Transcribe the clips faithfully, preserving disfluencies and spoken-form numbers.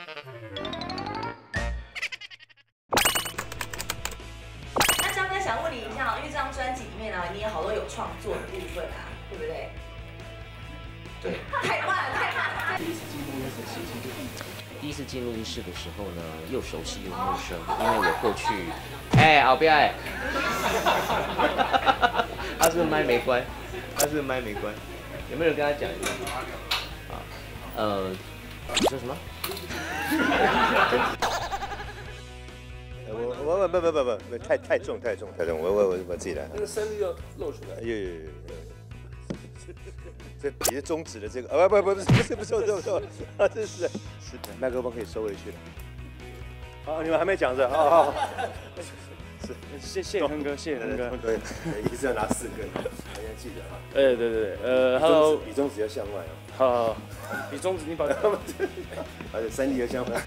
那张哥想问你一下，因为这张专辑里面啊，你有好多有创作的部分啊，对不对？ 对。 太慢了，太慢了。 第一次进录音室的时候呢，又熟悉又陌生，因为我过去，哎、欸，后边哎，他是不是麦没关？他是不是麦没关？有没有人跟他讲一下？啊，呃，你说什么？ 我我不不不不不太太重太重太重，我我我我自己来。 那个声音要露出来。 哎呦呦呦！这你是终止了这个啊不不不不是不是不是不是不是啊，这是是麦克风可以收回去了。好，你们还没讲着，好好好。是， 谢谢亨哥，谢谢亨哥。 对，一次要拿四根，大家记得哈。 哎，对对对，呃，Hello， 比中指要向外哦。 好，好，比中指你把， 而且三 D 要向外。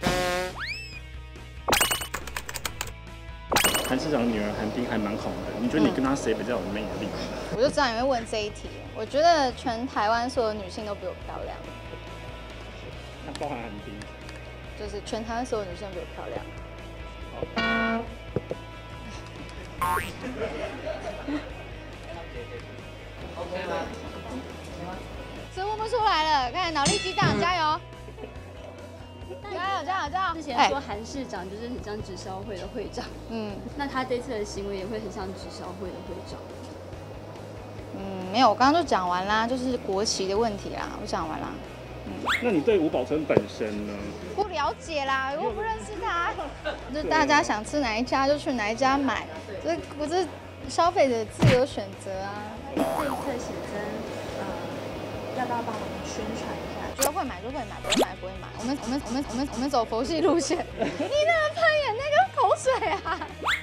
韩市长的女儿韩冰还蛮红的，你觉得你跟她谁比较有魅力？ 我就知道你会问这一题。我觉得全台湾所有女性都比我漂亮。 那包含韩冰？ 就是全台湾所有女生比我漂亮。OK 吗？是问不出来了，看脑力激荡，加油！加油加油加油！ 之前说韩市长就是很像直销会的会长，嗯，那他这次的行为也会很像直销会的会长。 嗯，没有，我刚刚就讲完啦，就是国旗的问题啦，我讲完啦。 嗯，那你对吴宝春本身呢？ 不了解啦，我不认识他。就大家想吃哪一家就去哪一家买，这不是消费者自由选择啊。 这一次写真，呃，要不要帮我们宣传一下？ 觉得会买就会买，不会买不会买。我们我们我们我们我们走佛系路线。你那个喷眼那个口水啊！